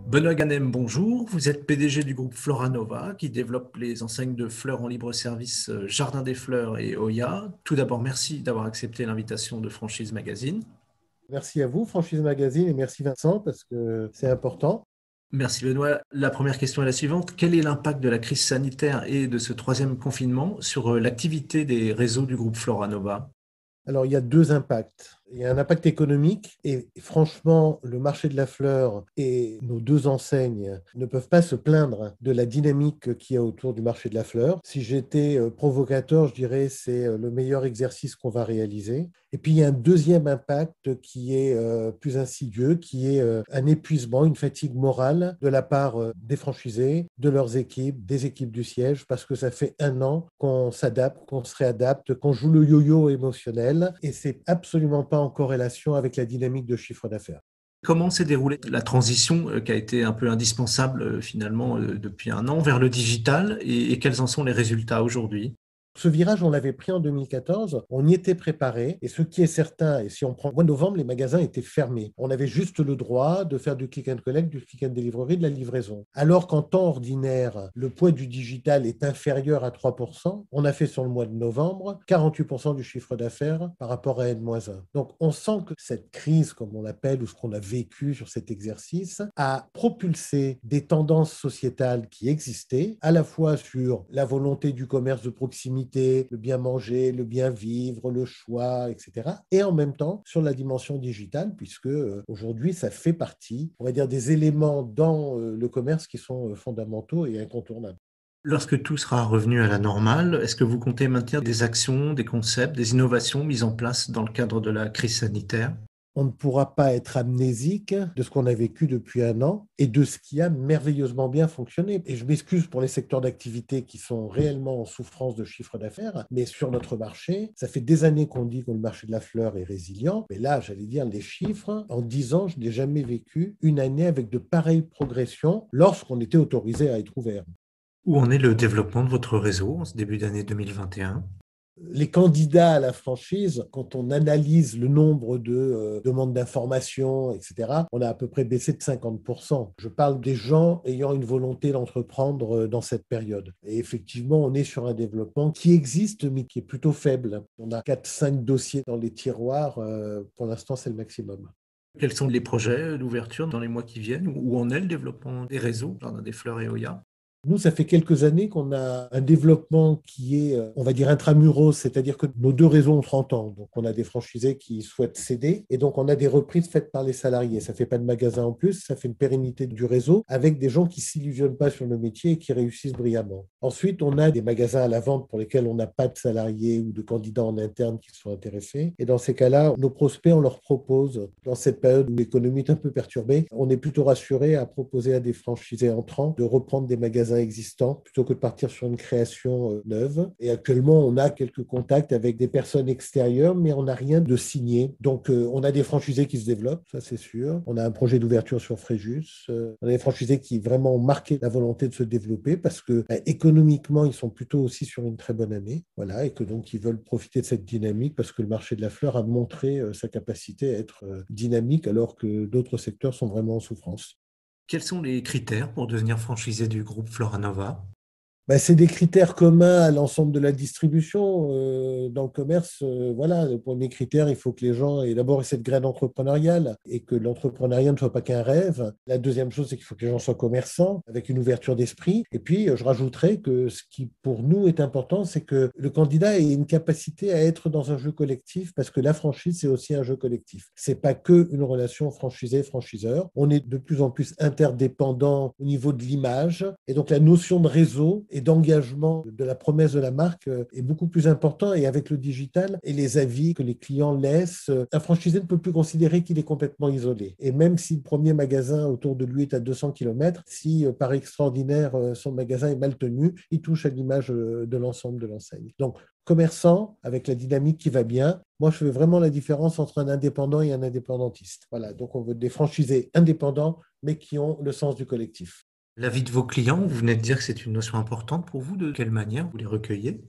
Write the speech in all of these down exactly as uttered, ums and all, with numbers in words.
Benoît Ganem, bonjour. Vous êtes P D G du groupe Floranova qui développe les enseignes de fleurs en libre service euh, Jardin des Fleurs et Oya. Tout d'abord, merci d'avoir accepté l'invitation de Franchise Magazine. Merci à vous, Franchise Magazine, et merci Vincent, parce que c'est important. Merci Benoît. La première question est la suivante. Quel est l'impact de la crise sanitaire et de ce troisième confinement sur euh, l'activité des réseaux du groupe Floranova? Alors, il y a deux impacts. Il y a un impact économique et franchement, le marché de la fleur et nos deux enseignes ne peuvent pas se plaindre de la dynamique qu'il y a autour du marché de la fleur. Si j'étais euh, provocateur, je dirais que c'est euh, le meilleur exercice qu'on va réaliser. Et puis, il y a un deuxième impact qui est euh, plus insidieux, qui est euh, un épuisement, une fatigue morale de la part euh, des franchisés, de leurs équipes, des équipes du siège, parce que ça fait un an qu'on s'adapte, qu'on se réadapte, qu'on joue le yo-yo émotionnel et c'est absolument pas en corrélation avec la dynamique de chiffre d'affaires. Comment s'est déroulée la transition euh, qui a été un peu indispensable euh, finalement euh, depuis un an vers le digital et, et quels en sont les résultats aujourd'hui? Ce virage, on l'avait pris en deux mille quatorze, on y était préparé. Et ce qui est certain, et si on prend le mois de novembre, les magasins étaient fermés. On avait juste le droit de faire du click and collect, du click and delivery, de la livraison. Alors qu'en temps ordinaire, le poids du digital est inférieur à trois pour cent, on a fait sur le mois de novembre quarante-huit pour cent du chiffre d'affaires par rapport à N moins un. Donc on sent que cette crise, comme on l'appelle, ou ce qu'on a vécu sur cet exercice, a propulsé des tendances sociétales qui existaient, à la fois sur la volonté du commerce de proximité, le bien manger, le bien vivre, le choix, et cetera. Et en même temps, sur la dimension digitale, puisque euh, aujourd'hui, ça fait partie, on va dire, des éléments dans euh, le commerce qui sont euh, fondamentaux et incontournables. Lorsque tout sera revenu à la normale, est-ce que vous comptez maintenir des actions, des concepts, des innovations mises en place dans le cadre de la crise sanitaire? On ne pourra pas être amnésique de ce qu'on a vécu depuis un an et de ce qui a merveilleusement bien fonctionné. Et je m'excuse pour les secteurs d'activité qui sont réellement en souffrance de chiffre d'affaires, mais sur notre marché, ça fait des années qu'on dit que le marché de la fleur est résilient. Mais là, j'allais dire les chiffres, en dix ans, je n'ai jamais vécu une année avec de pareilles progressions lorsqu'on était autorisé à être ouvert. Où en est le développement de votre réseau en ce début d'année deux mille vingt et un? Les candidats à la franchise, quand on analyse le nombre de euh, demandes d'informations, et cetera, on a à peu près baissé de cinquante pour cent. Je parle des gens ayant une volonté d'entreprendre euh, dans cette période. Et effectivement, on est sur un développement qui existe, mais qui est plutôt faible. On a quatre cinq dossiers dans les tiroirs. Euh, pour l'instant, c'est le maximum. Quels sont les projets d'ouverture dans les mois qui viennent? Où en est le développement des réseaux, Jardin des Fleurs et Oya? Nous, ça fait quelques années qu'on a un développement qui est, euh, on va dire, intramuros, c'est-à-dire que nos deux réseaux ont trente ans. Donc, on a des franchisés qui souhaitent céder et donc on a des reprises faites par les salariés. Ça ne fait pas de magasin en plus, ça fait une pérennité du réseau avec des gens qui ne s'illusionnent pas sur le métier et qui réussissent brillamment. Ensuite, on a des magasins à la vente pour lesquels on n'a pas de salariés ou de candidats en interne qui sont intéressés. Et dans ces cas-là, nos prospects, on leur propose, dans cette période où l'économie est un peu perturbée, on est plutôt rassuré à proposer à des franchisés entrants de reprendre des magasins existants plutôt que de partir sur une création euh, neuve. Et actuellement, on a quelques contacts avec des personnes extérieures, mais on n'a rien de signé. Donc, euh, on a des franchisés qui se développent, ça c'est sûr. On a un projet d'ouverture sur Fréjus. Euh, on a des franchisés qui vraiment ont marqué la volonté de se développer parce que bah, économiquement, ils sont plutôt aussi sur une très bonne année. Voilà, et que donc, ils veulent profiter de cette dynamique parce que le marché de la fleur a montré euh, sa capacité à être euh, dynamique alors que d'autres secteurs sont vraiment en souffrance. Quels sont les critères pour devenir franchisé du groupe Floranova? Ben, c'est des critères communs à l'ensemble de la distribution. Euh, dans le commerce, euh, voilà, le premier critère, il faut que les gens aient d'abord cette graine entrepreneuriale et que l'entrepreneuriat ne soit pas qu'un rêve. La deuxième chose, c'est qu'il faut que les gens soient commerçants avec une ouverture d'esprit. Et puis, euh, je rajouterais que ce qui, pour nous, est important, c'est que le candidat ait une capacité à être dans un jeu collectif parce que la franchise, c'est aussi un jeu collectif. C'est pas que une relation franchisé-franchiseur. On est de plus en plus interdépendant au niveau de l'image. Et donc, la notion de réseau et d'engagement de la promesse de la marque est beaucoup plus important. Et avec le digital et les avis que les clients laissent, un franchisé ne peut plus considérer qu'il est complètement isolé. Et même si le premier magasin autour de lui est à deux cents kilomètres, si par extraordinaire son magasin est mal tenu, il touche à l'image de l'ensemble de l'enseigne. Donc, commerçant avec la dynamique qui va bien. Moi, je fais vraiment la différence entre un indépendant et un indépendantiste. Voilà, donc on veut des franchisés indépendants, mais qui ont le sens du collectif. L'avis de vos clients, vous venez de dire que c'est une notion importante pour vous. De quelle manière vous les recueillez?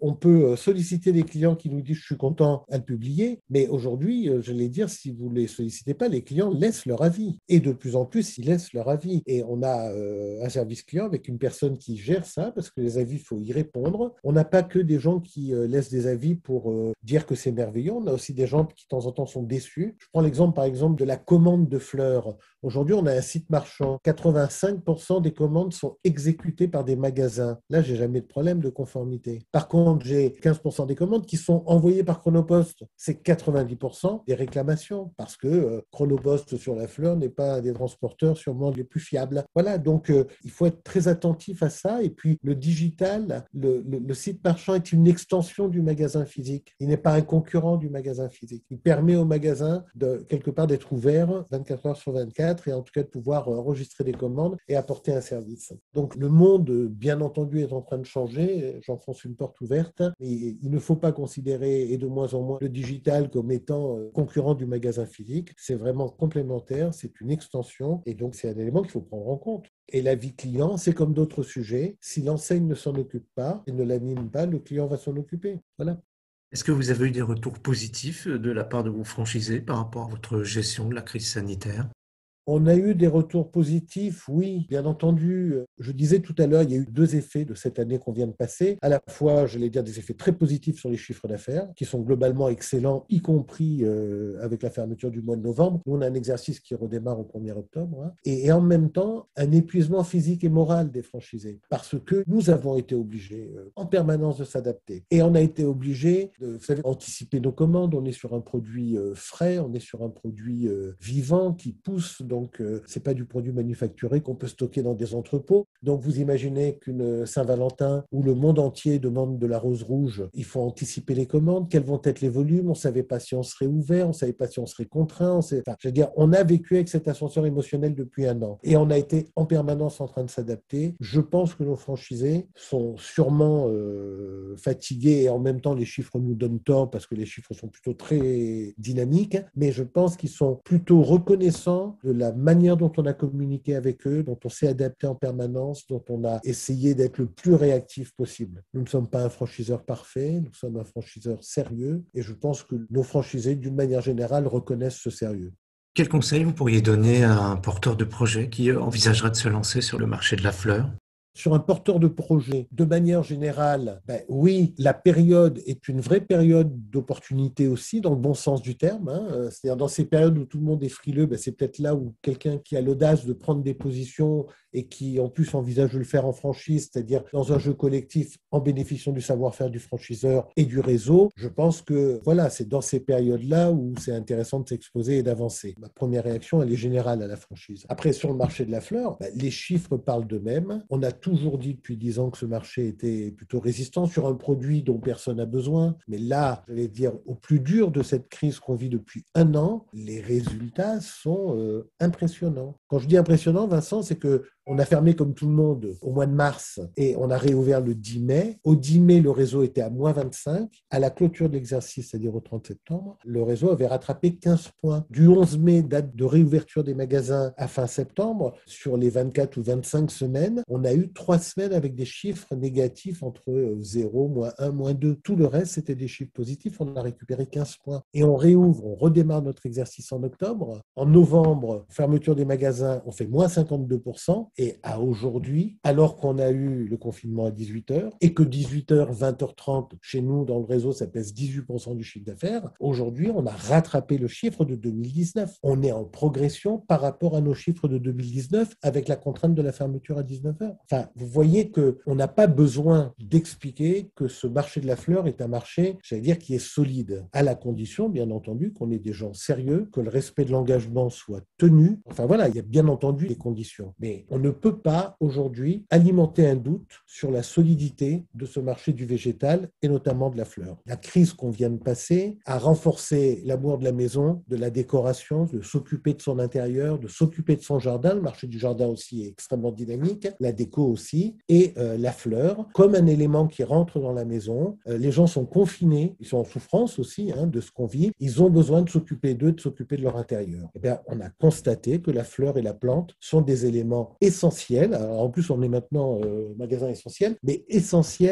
On peut solliciter des clients qui nous disent je suis content à le publier, mais aujourd'hui, je vais dire, si vous ne les sollicitez pas, les clients laissent leur avis. Et de plus en plus, ils laissent leur avis. Et on a euh, un service client avec une personne qui gère ça, parce que les avis, il faut y répondre. On n'a pas que des gens qui euh, laissent des avis pour euh, dire que c'est merveilleux, on a aussi des gens qui de temps en temps sont déçus. Je prends l'exemple par exemple de la commande de fleurs. Aujourd'hui, on a un site marchand. quatre-vingt-cinq pour cent des commandes sont exécutées par des magasins. Là, j'ai jamais de problème de conformité. Par contre, j'ai quinze pour cent des commandes qui sont envoyées par Chronopost. C'est quatre-vingt-dix pour cent des réclamations parce que euh, Chronopost sur la fleur n'est pas un des transporteurs sûrement les plus fiables. Voilà, donc euh, il faut être très attentif à ça. Et puis le digital, le, le, le site marchand est une extension du magasin physique. Il n'est pas un concurrent du magasin physique. Il permet au magasin de quelque part d'être ouvert vingt-quatre heures sur vingt-quatre et en tout cas de pouvoir enregistrer des commandes et apporter un service. Donc le monde, bien entendu, est en train de changer. J'enfonce une porte ouverte. Mais il ne faut pas considérer, et de moins en moins, le digital comme étant concurrent du magasin physique. C'est vraiment complémentaire, c'est une extension et donc c'est un élément qu'il faut prendre en compte. Et la vie client, c'est comme d'autres sujets. Si l'enseigne ne s'en occupe pas et ne l'anime pas, le client va s'en occuper. Voilà. Est-ce que vous avez eu des retours positifs de la part de vos franchisés par rapport à votre gestion de la crise sanitaire ? On a eu des retours positifs, oui, bien entendu. Je disais tout à l'heure, il y a eu deux effets de cette année qu'on vient de passer. À la fois, je vais dire, des effets très positifs sur les chiffres d'affaires, qui sont globalement excellents, y compris euh, avec la fermeture du mois de novembre. Nous, on a un exercice qui redémarre au premier octobre. Hein, et, et en même temps, un épuisement physique et moral des franchisés, parce que nous avons été obligés euh, en permanence de s'adapter. Et on a été obligés de, vous savez, anticiper nos commandes. On est sur un produit euh, frais, on est sur un produit euh, vivant qui pousse. Donc, euh, ce n'est pas du produit manufacturé qu'on peut stocker dans des entrepôts. Donc, vous imaginez qu'une Saint-Valentin où le monde entier demande de la rose rouge, il faut anticiper les commandes. Quels vont être les volumes? On ne savait pas si on serait ouvert, on ne savait pas si on serait contraint. On sait... enfin, je veux dire, on a vécu avec cet ascenseur émotionnel depuis un an. Et on a été en permanence en train de s'adapter. Je pense que nos franchisés sont sûrement euh, fatigués et en même temps, les chiffres nous donnent tort parce que les chiffres sont plutôt très dynamiques. Mais je pense qu'ils sont plutôt reconnaissants de la manière dont on a communiqué avec eux, dont on s'est adapté en permanence, dont on a essayé d'être le plus réactif possible. Nous ne sommes pas un franchiseur parfait, nous sommes un franchiseur sérieux et je pense que nos franchisés, d'une manière générale, reconnaissent ce sérieux. Quel conseil vous pourriez donner à un porteur de projet qui envisagerait de se lancer sur le marché de la fleur ? Sur un porteur de projet, de manière générale, ben oui, la période est une vraie période d'opportunité aussi, dans le bon sens du terme. Hein. C'est-à-dire dans ces périodes où tout le monde est frileux, ben c'est peut-être là où quelqu'un qui a l'audace de prendre des positions et qui en plus envisage de le faire en franchise, c'est-à-dire dans un jeu collectif en bénéficiant du savoir-faire du franchiseur et du réseau, je pense que voilà, c'est dans ces périodes-là où c'est intéressant de s'exposer et d'avancer. Ma première réaction, elle est générale à la franchise. Après, sur le marché de la fleur, ben, les chiffres parlent d'eux-mêmes. On a toujours dit depuis dix ans que ce marché était plutôt résistant sur un produit dont personne n'a besoin. Mais là, j'allais dire, au plus dur de cette crise qu'on vit depuis un an, les résultats sont euh, impressionnants. Quand je dis impressionnant, Vincent, c'est que on a fermé comme tout le monde au mois de mars et on a réouvert le dix mai. Au dix mai, le réseau était à moins vingt-cinq. À la clôture de l'exercice, c'est-à-dire au trente septembre, le réseau avait rattrapé quinze points. Du onze mai, date de réouverture des magasins, à fin septembre, sur les vingt-quatre ou vingt-cinq semaines, on a eu trois semaines avec des chiffres négatifs entre zéro, moins un, moins deux. Tout le reste, c'était des chiffres positifs. On a récupéré quinze points. Et on réouvre, on redémarre notre exercice en octobre. En novembre, fermeture des magasins, on fait moins cinquante-deux pour cent. Et à aujourd'hui, alors qu'on a eu le confinement à dix-huit heures et que dix-huit heures, vingt heures trente, chez nous, dans le réseau, ça pèse dix-huit pour cent du chiffre d'affaires, aujourd'hui, on a rattrapé le chiffre de deux mille dix-neuf. On est en progression par rapport à nos chiffres de deux mille dix-neuf avec la contrainte de la fermeture à dix-neuf heures. Enfin, vous voyez qu'on n'a pas besoin d'expliquer que ce marché de la fleur est un marché, j'allais dire, qui est solide, à la condition, bien entendu, qu'on ait des gens sérieux, que le respect de l'engagement soit tenu. Enfin voilà, il y a bien entendu des conditions. Mais on ne peut pas aujourd'hui alimenter un doute sur la solidité de ce marché du végétal et notamment de la fleur. La crise qu'on vient de passer a renforcé l'amour de la maison, de la décoration, de s'occuper de son intérieur, de s'occuper de son jardin. Le marché du jardin aussi est extrêmement dynamique, la déco aussi, et euh, la fleur comme un élément qui rentre dans la maison. Euh, les gens sont confinés, ils sont en souffrance aussi hein, de ce qu'on vit. Ils ont besoin de s'occuper d'eux, de s'occuper de leur intérieur. Eh bien, on a constaté que la fleur et la plante sont des éléments essentiels. Alors, en plus, on est maintenant euh, magasin essentiel, mais essentiel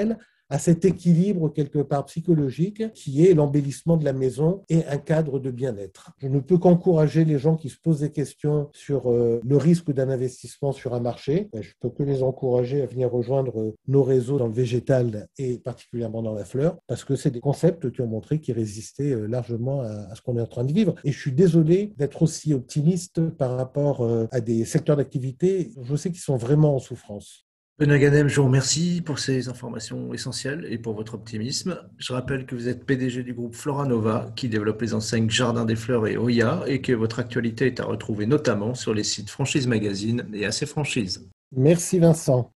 à cet équilibre quelque part psychologique qui est l'embellissement de la maison et un cadre de bien-être. Je ne peux qu'encourager les gens qui se posent des questions sur euh, le risque d'un investissement sur un marché. Je peux que les encourager à venir rejoindre nos réseaux dans le végétal et particulièrement dans la fleur, parce que c'est des concepts qui ont montré qu'ils résistaient largement à, à ce qu'on est en train de vivre. Et je suis désolé d'être aussi optimiste par rapport euh, à des secteurs d'activité, je sais qu'ils sont vraiment en souffrance. Benoît Ganem, je vous remercie pour ces informations essentielles et pour votre optimisme. Je rappelle que vous êtes P D G du groupe Floranova qui développe les enseignes Jardin des Fleurs et Oya et que votre actualité est à retrouver notamment sur les sites Franchise Magazine et A C Franchise. Merci Vincent.